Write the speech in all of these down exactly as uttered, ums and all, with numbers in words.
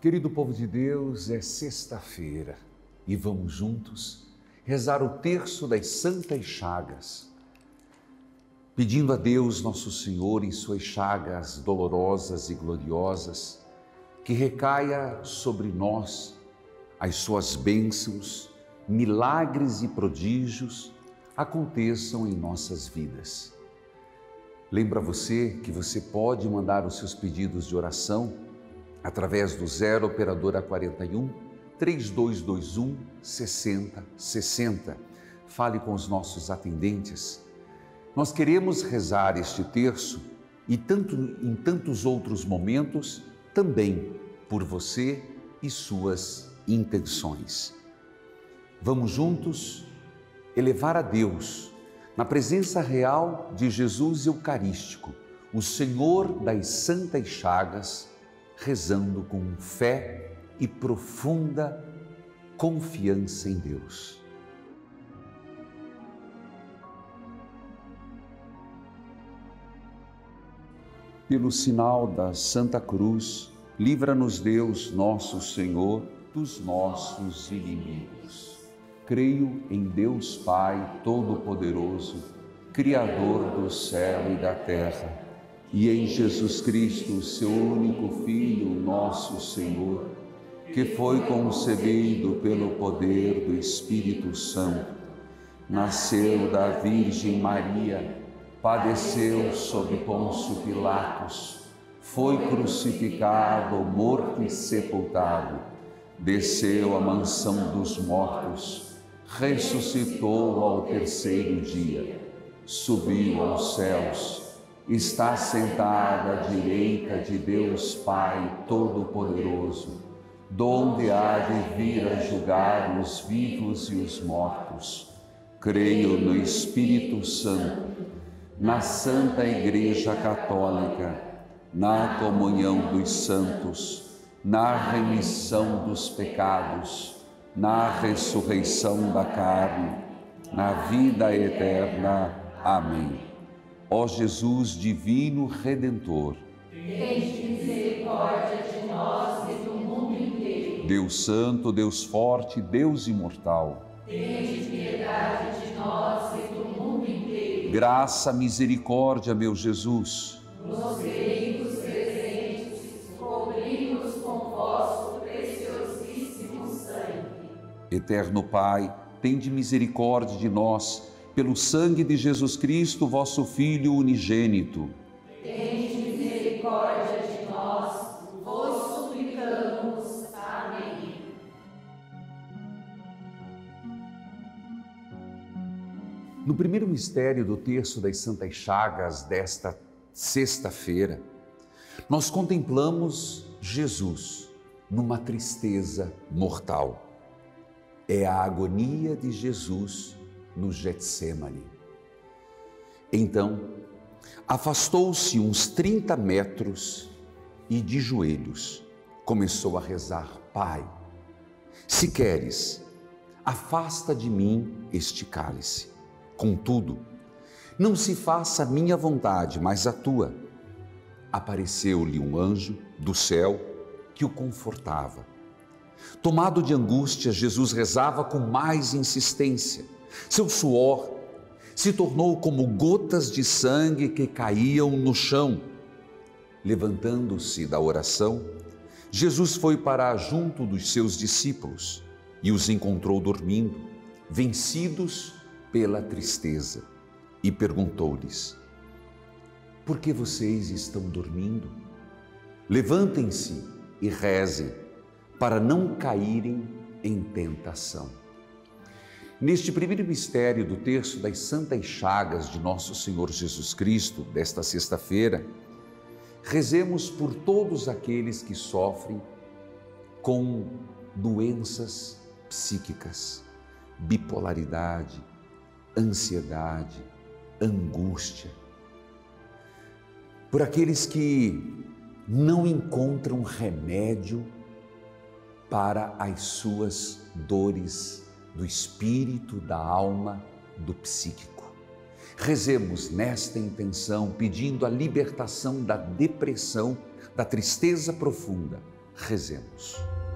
Querido povo de Deus, é sexta-feira e vamos juntos rezar o terço das Santas Chagas, pedindo a Deus Nosso Senhor em suas chagas dolorosas e gloriosas, que recaia sobre nós as suas bênçãos, milagres e prodígios aconteçam em nossas vidas. Lembra você que você pode mandar os seus pedidos de oração através do zero operadora quarenta e um, três dois dois um, sessenta sessenta. Fale com os nossos atendentes. Nós queremos rezar este terço e tanto, em tantos outros momentos também por você e suas intenções. Vamos juntos elevar a Deus, na presença real de Jesus Eucarístico, o Senhor das Santas Chagas, rezando com fé e profunda confiança em Deus. Pelo sinal da Santa Cruz, livra-nos Deus, nosso Senhor, dos nossos inimigos. Creio em Deus Pai Todo-Poderoso, Criador do céu e da terra, e em Jesus Cristo, seu único Filho, nosso Senhor, que foi concebido pelo poder do Espírito Santo, nasceu da Virgem Maria, padeceu sob Pôncio Pilatos, foi crucificado, morto e sepultado, desceu à mansão dos mortos, ressuscitou ao terceiro dia, subiu aos céus, está sentado à direita de Deus Pai Todo-Poderoso, donde há de vir a julgar os vivos e os mortos. Creio no Espírito Santo, na Santa Igreja Católica, na comunhão dos santos, na remissão dos pecados, na ressurreição da carne, na vida eterna. Amém. Ó Jesus divino Redentor, tende misericórdia de nós e do mundo inteiro. Deus Santo, Deus Forte, Deus Imortal, tende piedade de nós e do mundo inteiro. Graça, misericórdia, meu Jesus. Nos veículos presentes, cobri-nos com vosso preciosíssimo sangue. Eterno Pai, tende misericórdia de nós, pelo sangue de Jesus Cristo, vosso Filho unigênito. Tende misericórdia de nós, vos suplicamos. Amém. No primeiro mistério do terço das Santas Chagas desta sexta-feira, nós contemplamos Jesus numa tristeza mortal. É a agonia de Jesus no Getsêmani. Então, afastou-se uns trinta metros e de joelhos começou a rezar: Pai, se queres, afasta de mim este cálice. Contudo, não se faça a minha vontade, mas a tua. Apareceu-lhe um anjo do céu que o confortava. Tomado de angústia, Jesus rezava com mais insistência. Seu suor se tornou como gotas de sangue que caíam no chão. Levantando-se da oração, Jesus foi para junto dos seus discípulos e os encontrou dormindo, vencidos pela tristeza, e perguntou-lhes: por que vocês estão dormindo? Levantem-se e rezem, para não caírem em tentação. Neste primeiro mistério do terço das Santas Chagas de Nosso Senhor Jesus Cristo, desta sexta-feira, rezemos por todos aqueles que sofrem com doenças psíquicas, bipolaridade, ansiedade, angústia, por aqueles que não encontram remédio para as suas dores do espírito, da alma, do psíquico. Rezemos nesta intenção, pedindo a libertação da depressão, da tristeza profunda, Rezemos.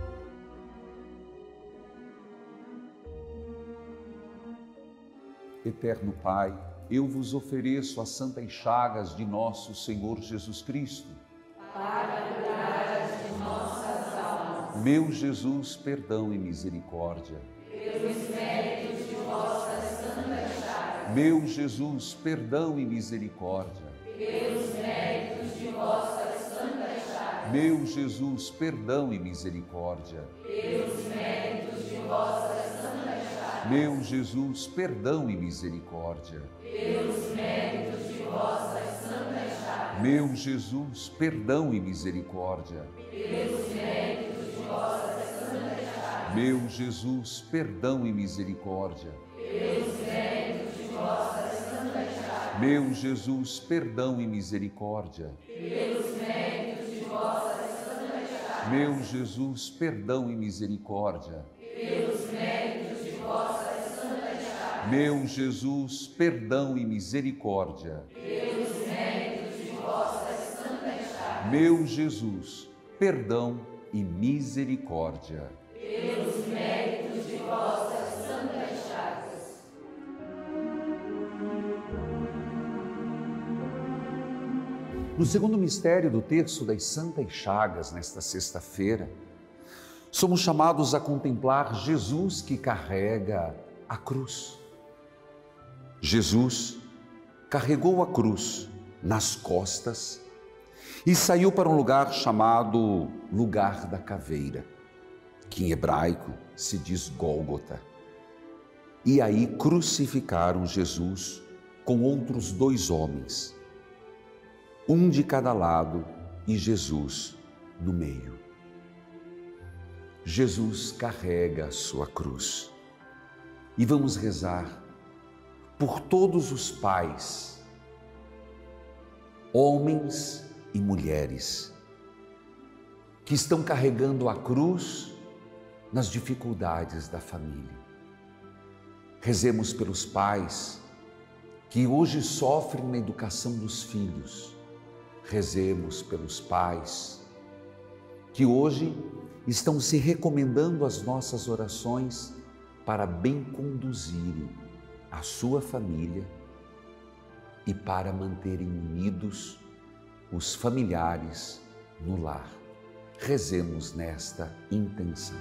Eterno Pai, eu vos ofereço as santas chagas de nosso Senhor Jesus Cristo, para curar de nossas almas. Meu Jesus, perdão e misericórdia. Pelos méritos de vossas santas chagas. Meu Jesus, perdão e misericórdia. Pelos méritos de vossas santas chagas. Meu Jesus, perdão e misericórdia. Pelos méritos de vossas santas chagas. Meu Jesus, perdão e misericórdia. Pelos méritos de vossas santas chagas. Meu Jesus, perdão e misericórdia. Pelos méritos de vossas santas chagas. Meu Jesus, perdão e misericórdia. Pelos méritos de vossas santas chagas. Meu Jesus, perdão e misericórdia. Pelos méritos de vossas santas chagas. Meu Jesus, perdão e misericórdia. Pelos méritos de vossas santas chagas. Meu Jesus, perdão e misericórdia. Pelos méritos de vossas santas chagas. Meu Jesus, perdão e misericórdia. Pelos méritos de vossas santas chagas. No segundo mistério do terço das Santas Chagas, nesta sexta-feira, somos chamados a contemplar Jesus que carrega a cruz. Jesus carregou a cruz nas costas e saiu para um lugar chamado Lugar da Caveira, que em hebraico se diz Gólgota. E aí crucificaram Jesus com outros dois homens, um de cada lado e Jesus no meio. Jesus carrega a sua cruz. E vamos rezar por todos os pais, homens e mulheres, que estão carregando a cruz nas dificuldades da família. Rezemos pelos pais que hoje sofrem na educação dos filhos. Rezemos pelos pais que hoje estão se recomendando às nossas orações para bem conduzirem a sua família e para manterem unidos os familiares no lar. Rezemos nesta intenção.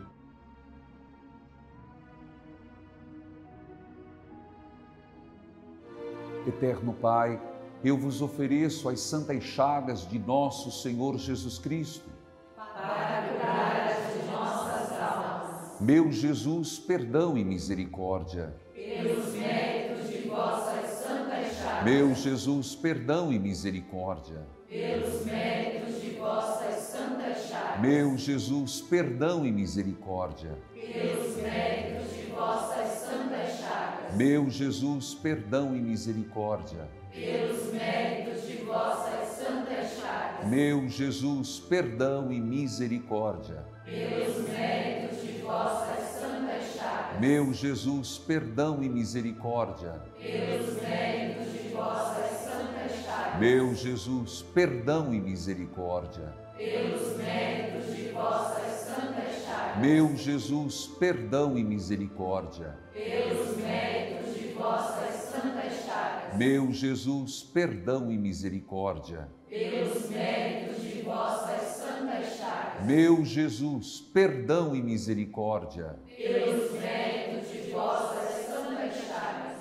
Eterno Pai, eu vos ofereço as santas chagas de nosso Senhor Jesus Cristo, para curar de nossas almas. Meu Jesus, perdão e misericórdia. Pelos méritos de vossas santas chagas. Meu Jesus, perdão e misericórdia. Pelos méritos de vossas santas chagas. Meu Jesus, perdão e misericórdia. Pelos méritos de vossas santas chagas. Meu Jesus, perdão e misericórdia. Pelos méritos de vossas santas chagas. Meu Jesus, perdão e misericórdia. Pelos méritos de vossas santas chagas. Meu Jesus, perdão e misericórdia. Pelos méritos de vossas santas chagas. Meu Jesus, perdão e misericórdia. Pelos méritos de vossas santas chagas. Meu Jesus, perdão e misericórdia. Pelos méritos de vossas santas chagas. Meu Jesus, perdão e misericórdia. Pelos méritos de vossas santas chagas. Meu Jesus, perdão e misericórdia. Pelos méritos de vossas santas chagas.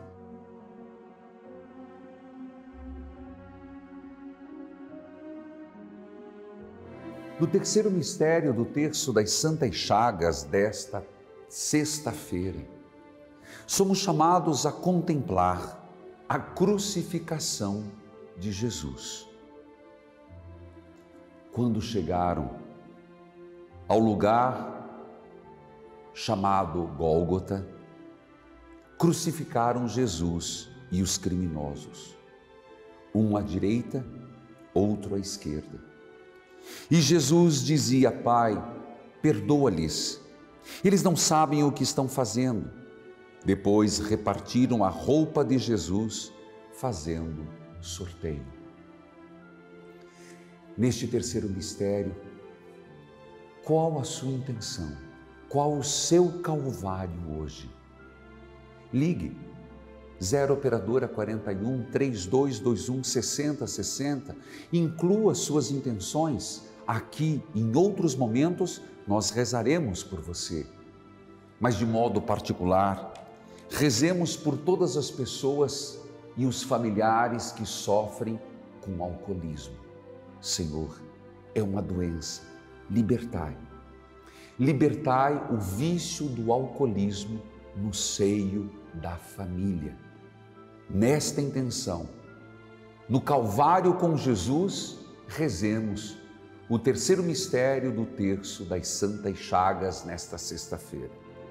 No terceiro mistério do terço das Santas Chagas desta sexta-feira, somos chamados a contemplar a crucificação de Jesus. Quando chegaram ao lugar chamado Gólgota, crucificaram Jesus e os criminosos, um à direita, outro à esquerda. E Jesus dizia: Pai, perdoa-lhes, eles não sabem o que estão fazendo. Depois repartiram a roupa de Jesus, fazendo sorteio. Neste terceiro mistério, Qual a sua intenção? Qual o seu calvário hoje? Ligue zero operadora quarenta e um, trinta e dois vinte e um, sessenta sessenta. Inclua suas intenções. Aqui, em outros momentos, nós rezaremos por você. Mas de modo particular, rezemos por todas as pessoas e os familiares que sofrem com alcoolismo. Senhor, é uma doença. Libertai. Libertai o vício do alcoolismo no seio da família. Nesta intenção, no Calvário com Jesus, rezemos o terceiro mistério do terço das Santas Chagas nesta sexta-feira.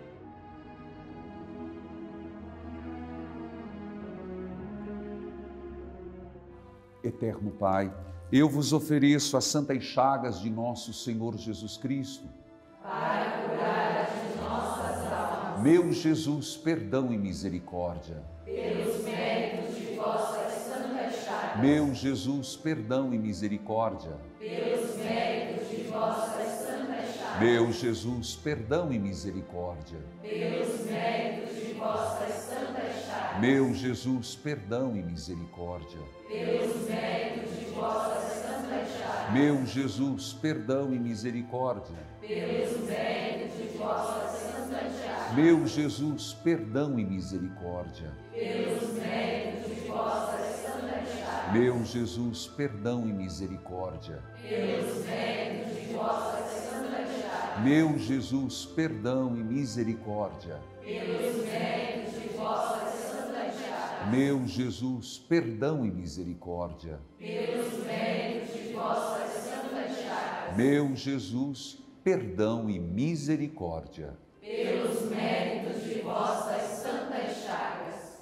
Eterno Pai, eu vos ofereço as santas chagas de nosso Senhor Jesus Cristo, para curar as nossas almas. Meu Jesus, perdão e misericórdia. Pelos méritos de vossas santas chagas. Meu Jesus, perdão e misericórdia. Pelos méritos de vossas santas chagas. Meu Jesus, perdão e misericórdia. Pelos méritos de vossas santas chagas. Meu Jesus, perdão e misericórdia. Pelos méritos de vossas santas chagas. Meu Jesus, perdão e misericórdia. Pelos méritos de vossas santas chagas. Meu Jesus, perdão e misericórdia. Pelos méritos de vossas santas chagas. Meu Jesus, perdão e misericórdia. Pelos méritos de vossas santas chagas. Meu Jesus, perdão e misericórdia. Pelos méritos de vossas santas chagas. Meu Jesus, perdão e misericórdia. Pelos méritos de vossas santas chagas. Meu Jesus, perdão e misericórdia. Pelos méritos de vossas santas chagas.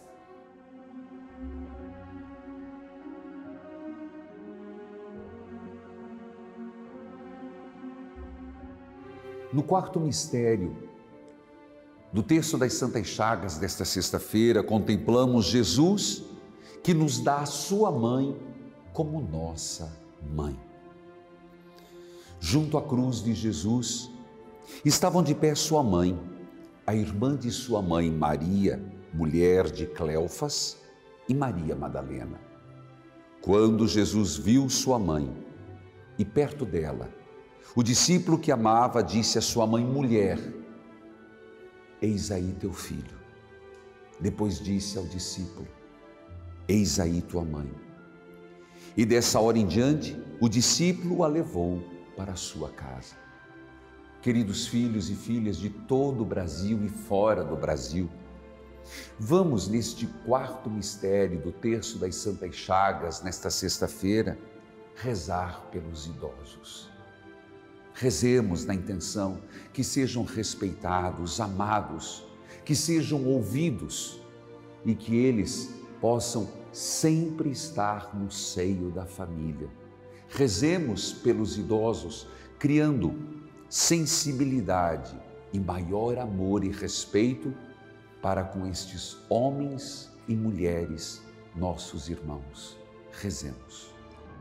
No quarto mistério do terço das Santas Chagas desta sexta-feira, contemplamos Jesus que nos dá a sua mãe como nossa mãe. Junto à cruz de Jesus estavam de pé sua mãe, a irmã de sua mãe Maria, mulher de Cleofas, e Maria Madalena. Quando Jesus viu sua mãe e perto dela, o discípulo que amava disse à sua mãe: mulher, eis aí teu filho. Depois disse ao discípulo: eis aí tua mãe. E dessa hora em diante, o discípulo a levou para a sua casa. Queridos filhos e filhas de todo o Brasil e fora do Brasil, vamos neste quarto mistério do terço das Santas Chagas, nesta sexta-feira, rezar pelos idosos. Rezemos na intenção que sejam respeitados, amados, que sejam ouvidos e que eles possam sempre estar no seio da família. Rezemos pelos idosos, criando sensibilidade e maior amor e respeito para com estes homens e mulheres, nossos irmãos. Rezemos.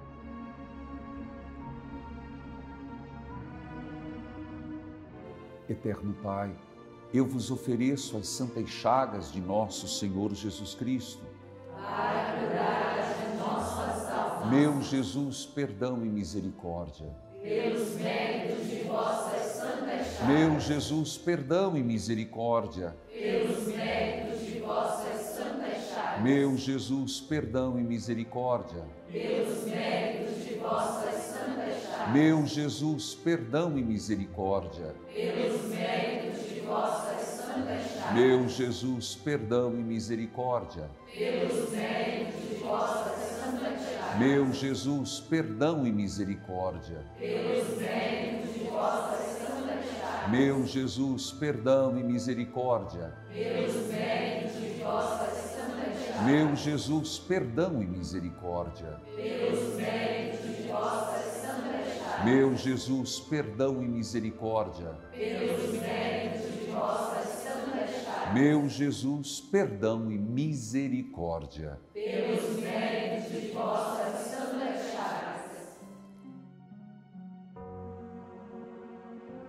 Eterno Pai, eu vos ofereço as santas chagas de nosso Senhor Jesus Cristo, para curar as nossas almas. Meu Jesus, perdão e misericórdia. Pelos méritos de vossas santas chagas. Meu Jesus, perdão e misericórdia. Pelos méritos de vossas santas chagas. Meu Jesus, perdão e misericórdia. Pelos méritos de vossas santas chagas. Meu Jesus, perdão e misericórdia. Pelos méritos de vossas santas chagas. Meu Jesus, perdão e misericórdia. Pelos méritos de vossas santas chagas. Meu Jesus, perdão e misericórdia. Pelos méritos de vossas santas chagas. Meu Jesus, perdão e misericórdia. Pelos méritos de vossas santas chagas. Meu Jesus, perdão e misericórdia. Pelos méritos de vossas santas chagas. Meu Jesus, perdão e misericórdia. Pelos méritos de vossas santas chagas. Meu Jesus, perdão e misericórdia. Pelos méritos de vossas santas chagas.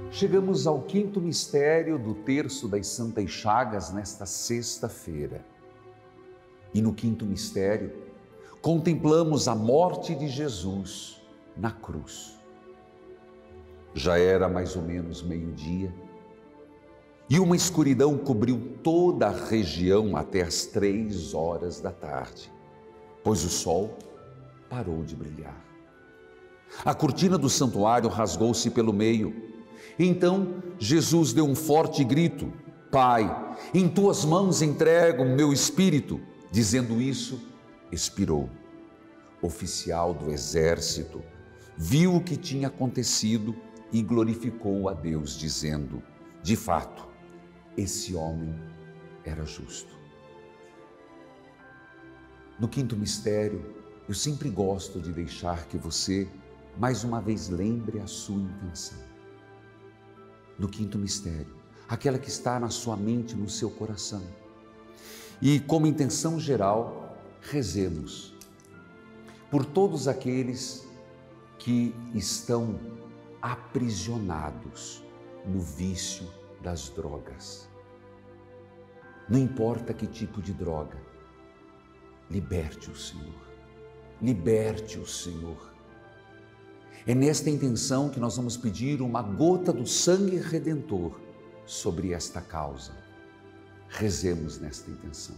Chegamos ao quinto mistério do terço das Santas Chagas nesta sexta-feira. E no quinto mistério, contemplamos a morte de Jesus na cruz. Já era mais ou menos meio-dia e uma escuridão cobriu toda a região até as três horas da tarde, pois o sol parou de brilhar. A cortina do santuário rasgou-se pelo meio. Então Jesus deu um forte grito: Pai, em tuas mãos entrego o meu espírito. Dizendo isso, expirou. O oficial do exército viu o que tinha acontecido e glorificou a Deus, dizendo: de fato, esse homem era justo. No quinto mistério, eu sempre gosto de deixar que você, mais uma vez, lembre a sua intenção. No quinto mistério, aquela que está na sua mente, no seu coração. E, como intenção geral, rezemos por todos aqueles que estão aprisionados no vício das drogas. Não importa que tipo de droga, liberte o Senhor, liberte o Senhor. É nesta intenção que nós vamos pedir uma gota do sangue redentor sobre esta causa. Rezemos nesta intenção.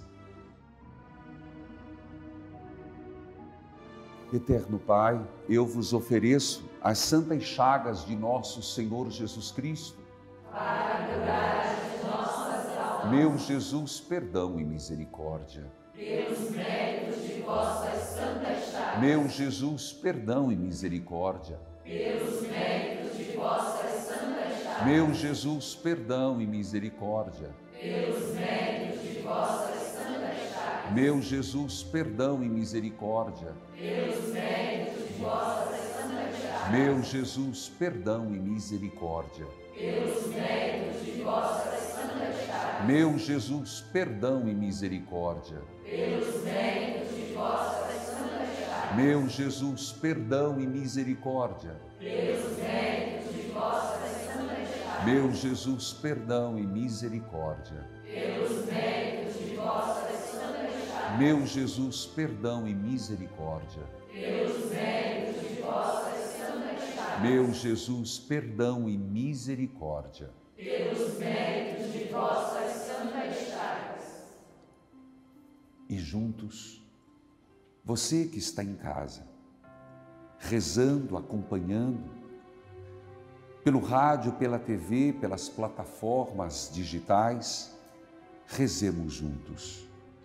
Eterno Pai, eu vos ofereço as santas chagas de nosso Senhor Jesus Cristo, para curar as nossas almas. Meu Jesus, perdão e misericórdia. Pelos méritos de vossas santas chagas. Meu Jesus, perdão e misericórdia. Pelos méritos de vossas santas chagas. Meu Jesus, perdão e misericórdia. Pelos méritos de vossas santas chagas. Meu Jesus, perdão e misericórdia. Pelos méritos de vossas santas chagas. Meu Jesus, perdão e misericórdia. Pelos méritos de vossas santas chagas. Meu Jesus, perdão e misericórdia. Pelos méritos de vossas santas chagas. Meu Jesus, perdão e misericórdia. Pelos méritos de vossas santas chagas. Meu Jesus, perdão e misericórdia. Pelos méritos de vossas santas chagas. Meu Jesus, perdão e misericórdia. Pelos méritos de vossas santas chagas. Meu Jesus, perdão e misericórdia. Pelos méritos de vossas santas chagas. E juntos, você que está em casa, rezando, acompanhando, pelo rádio, pela T V, pelas plataformas digitais, rezemos juntos.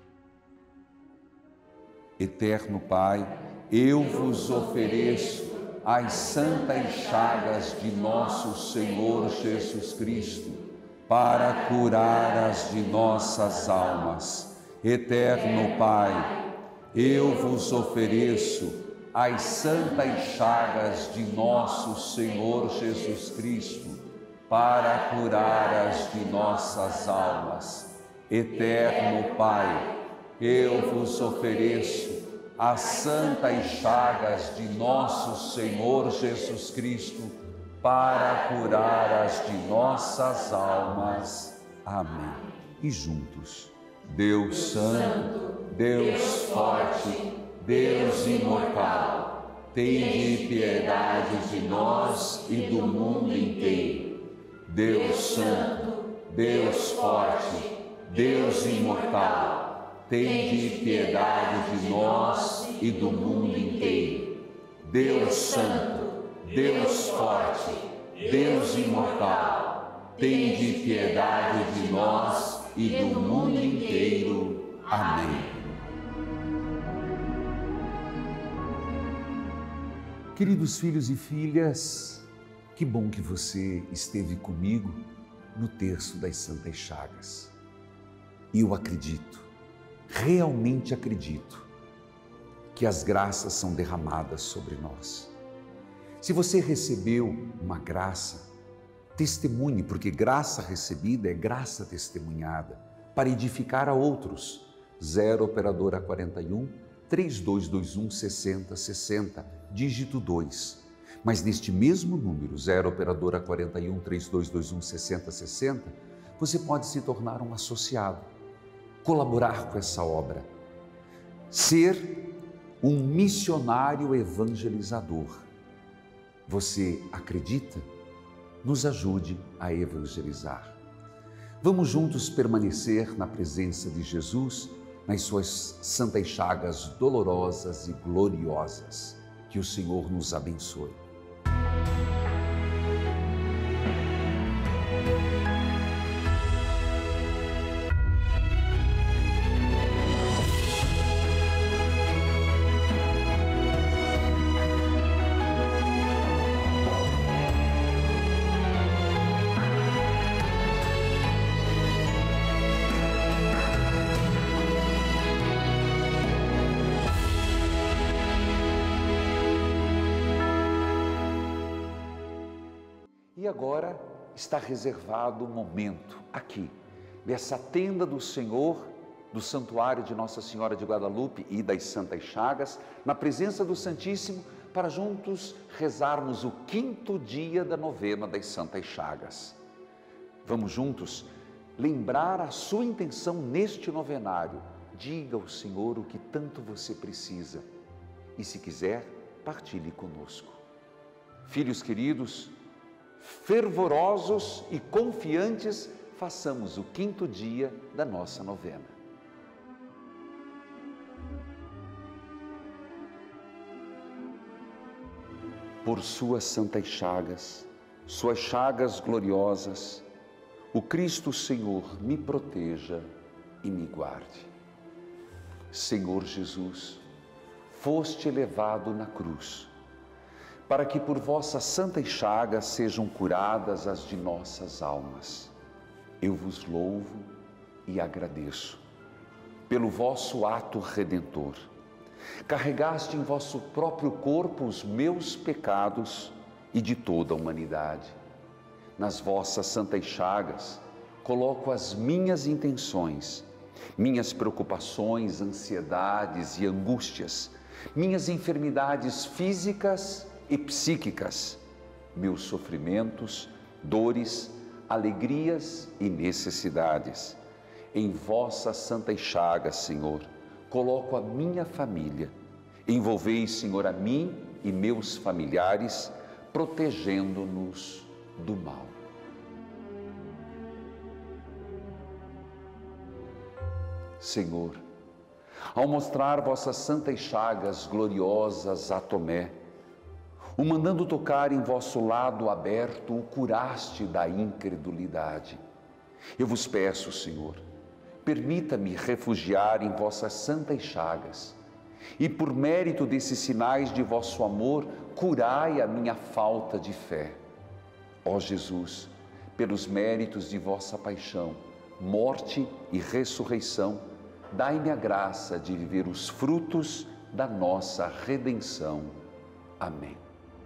Eterno Pai, eu vos ofereço as santas chagas de nosso Senhor Jesus Cristo, para curar as de nossas almas. Eterno Pai, eu vos ofereço as santas chagas de nosso Senhor Jesus Cristo, para curar as de nossas almas. Eterno Pai, eu vos ofereço as santas chagas de nosso Senhor Jesus Cristo, para curar as de nossas almas. Amém. E juntos, Deus Santo, Deus Forte, Deus imortal, tende piedade de nós e do mundo inteiro. Deus Santo, Deus Forte, Deus imortal, tende piedade de nós e do mundo inteiro. Deus Santo, Deus Forte, Deus imortal, tende piedade de nós e do mundo inteiro. Amém. Queridos filhos e filhas, que bom que você esteve comigo no terço das Santas Chagas. E eu acredito, realmente acredito, que as graças são derramadas sobre nós. Se você recebeu uma graça, testemunhe, porque graça recebida é graça testemunhada, para edificar a outros. Zero Operadora quarenta e um, três dois dois um, sessenta sessenta, dígito dois. Mas neste mesmo número, zero operadora quarenta e um, trinta e dois vinte e um, sessenta sessenta, você pode se tornar um associado, colaborar com essa obra, ser um missionário evangelizador. Você acredita? Nos ajude a evangelizar. Vamos juntos permanecer na presença de Jesus, nas suas santas chagas dolorosas e gloriosas. Que o Senhor nos abençoe. E agora está reservado o momento aqui, dessa tenda do Senhor, do Santuário de Nossa Senhora de Guadalupe e das Santas Chagas, na presença do Santíssimo, para juntos rezarmos o quinto dia da novena das Santas Chagas. Vamos juntos lembrar a sua intenção neste novenário. Diga ao Senhor o que tanto você precisa e, se quiser, partilhe conosco. Filhos queridos, fervorosos e confiantes, façamos o quinto dia da nossa novena. Por suas santas chagas, suas chagas gloriosas, o Cristo Senhor me proteja e me guarde. Senhor Jesus, foste levado na cruz, para que por vossas santas chagas sejam curadas as de nossas almas. Eu vos louvo e agradeço pelo vosso ato redentor. Carregaste em vosso próprio corpo os meus pecados e de toda a humanidade. Nas vossas santas chagas coloco as minhas intenções, minhas preocupações, ansiedades e angústias, minhas enfermidades físicas e psíquicas, meus sofrimentos, dores, alegrias e necessidades. Em vossas santas chagas, Senhor, coloco a minha família. Envolvei, Senhor, a mim e meus familiares, protegendo-nos do mal. Senhor, ao mostrar vossas santas chagas gloriosas a Tomé, o mandando tocar em vosso lado aberto, o curaste da incredulidade. Eu vos peço, Senhor, permita-me refugiar em vossas santas chagas e, por mérito desses sinais de vosso amor, curai a minha falta de fé. Ó Jesus, pelos méritos de vossa paixão, morte e ressurreição, dai-me a graça de viver os frutos da nossa redenção. Amém.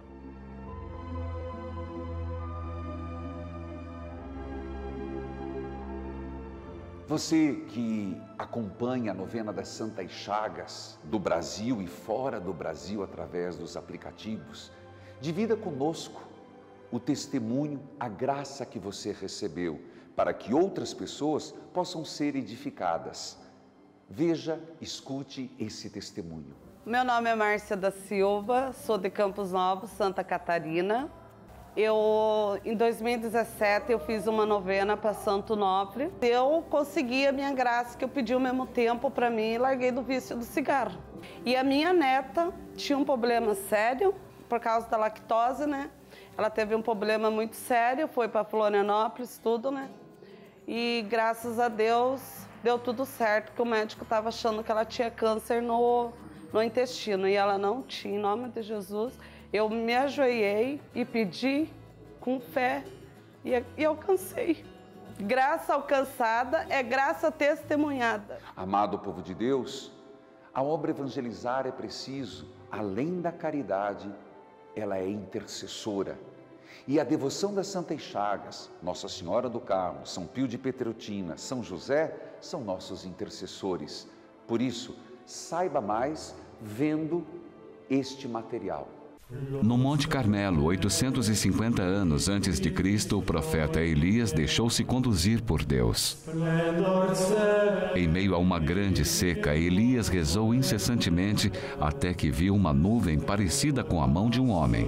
Você que acompanha a novena das Santas Chagas do Brasil e fora do Brasil através dos aplicativos, divida conosco o testemunho, a graça que você recebeu, para que outras pessoas possam ser edificadas. Veja, escute esse testemunho. Meu nome é Márcia da Silva, sou de Campos Novos, Santa Catarina. Eu, em dois mil e dezessete, eu fiz uma novena para Santo Onofre. Eu consegui a minha graça, que eu pedi ao mesmo tempo para mim, e larguei do vício do cigarro. E a minha neta tinha um problema sério, por causa da lactose, né? Ela teve um problema muito sério, foi para Florianópolis, tudo, né? E graças a Deus, deu tudo certo, que o médico estava achando que ela tinha câncer no, no intestino, e ela não tinha, em nome de Jesus. Eu me ajoelhei e pedi com fé e, e alcancei. Graça alcançada é graça testemunhada. Amado povo de Deus, a obra evangelizar é preciso, além da caridade, ela é intercessora. E a devoção das Santas Chagas, Nossa Senhora do Carmo, São Pio de Pietreutina, São José, são nossos intercessores. Por isso, saiba mais vendo este material. No Monte Carmelo, oitocentos e cinquenta anos antes de Cristo, o profeta Elias deixou-se conduzir por Deus. Em meio a uma grande seca, Elias rezou incessantemente até que viu uma nuvem parecida com a mão de um homem.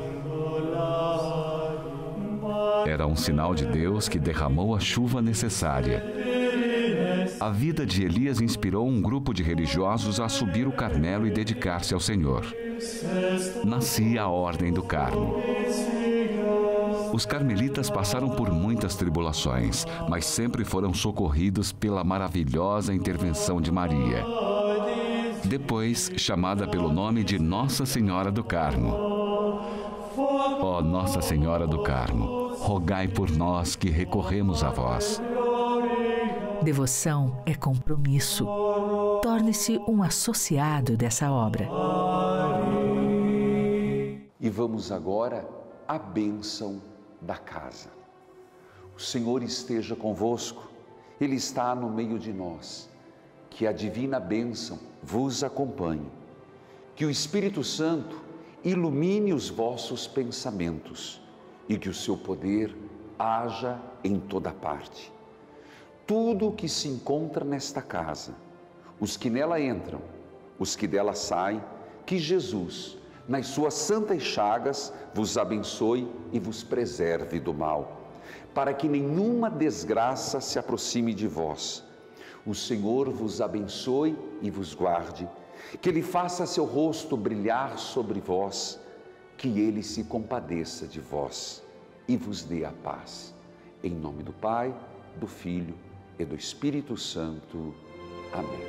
Era um sinal de Deus que derramou a chuva necessária. A vida de Elias inspirou um grupo de religiosos a subir o Carmelo e dedicar-se ao Senhor. Nascia a Ordem do Carmo. Os carmelitas passaram por muitas tribulações, mas sempre foram socorridos pela maravilhosa intervenção de Maria, depois chamada pelo nome de Nossa Senhora do Carmo. Ó Nossa Senhora do Carmo, rogai por nós que recorremos a vós. Devoção é compromisso. Torne-se um associado dessa obra. E vamos agora à bênção da casa. O Senhor esteja convosco, Ele está no meio de nós. Que a divina bênção vos acompanhe. Que o Espírito Santo ilumine os vossos pensamentos e que o seu poder haja em toda parte. Tudo o que se encontra nesta casa, os que nela entram, os que dela saem, que Jesus, nas suas santas chagas, vos abençoe e vos preserve do mal, para que nenhuma desgraça se aproxime de vós. O Senhor vos abençoe e vos guarde, que Ele faça seu rosto brilhar sobre vós, que Ele se compadeça de vós e vos dê a paz. Em nome do Pai, do Filho e do Espírito Santo. Amém.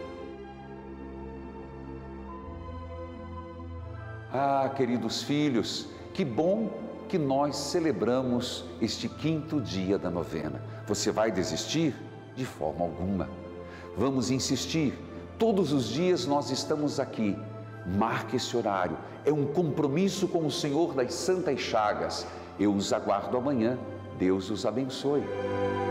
Ah, queridos filhos, que bom que nós celebramos este quinto dia da novena. Você vai desistir? De forma alguma. Vamos insistir. Todos os dias nós estamos aqui. Marque esse horário. É um compromisso com o Senhor das Santas Chagas. Eu os aguardo amanhã. Deus os abençoe.